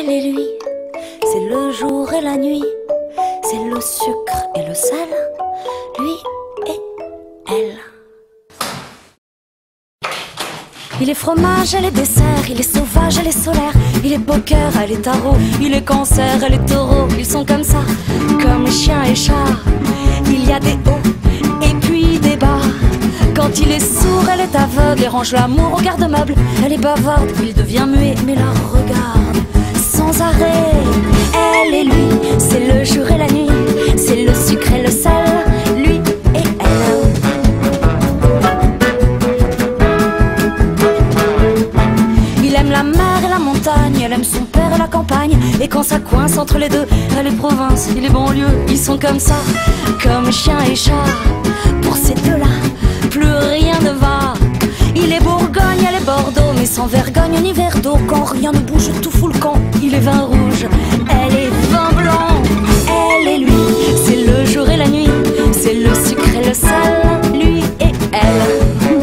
elle et lui, c'est le jour et la nuit, c'est le sucre et le sel, lui et elle. Il est fromage, elle est dessert, il est sauvage, elle est solaire, il est poker, elle est tarot, il est cancer, elle est taureau. Ils sont comme ça, comme chien et chat. Il y a des hauts et puis des bas. Quand il est sourd, elle est aveugle et range l'amour au garde-meuble. Elle est bavarde, il devient muet mais la regarde sans arrêt. Elle et lui, c'est le jour et la nuit, c'est le sucre et le sel, lui et elle. Il aime la mer et la montagne, elle aime son père et la campagne. Et quand ça coince entre les deux, elle est province, il est banlieue. Ils sont comme ça, comme chien et chat. Pour ces deux-là, plus rien ne va. Il est Bourgogne, elle est Bordeaux, mais sans vergogne ni verre d'eau. Quand rien ne bouge, tout fout le camp. Il est vin rouge, elle est vin blanc. Elle et lui, c'est le jour et la nuit, c'est le sucre et le sel, lui et elle.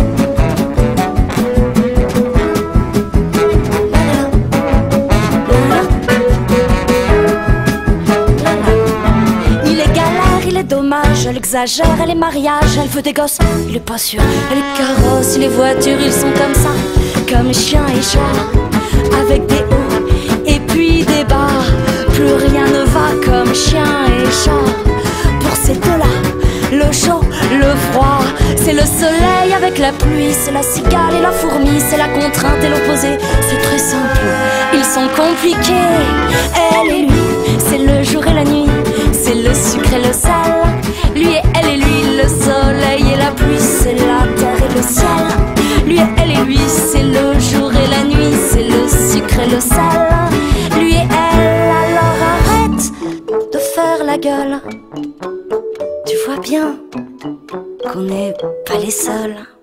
Dommage, elle exagère, elle est mariage, elle veut des gosses, il est pas sûr, elle est carrosse, les voitures, ils sont comme ça, comme chien et chat, avec des hauts et puis des bas. Plus rien ne va comme chien et chat. Pour ces deux-là, le chaud, le froid, c'est le soleil avec la pluie, c'est la cigale et la fourmi, c'est la contrainte et l'opposé. C'est très simple, ils sont compliqués. Elle et lui, c'est le jour et la nuit, c'est le sucre et le sel. Lui et elle et lui, le soleil et la pluie, c'est la terre et le ciel. Lui et elle et lui, c'est le jour et la nuit, c'est le sucre et le sel. Lui et elle, alors arrête de faire la gueule. Tu vois bien qu'on n'est pas les seuls.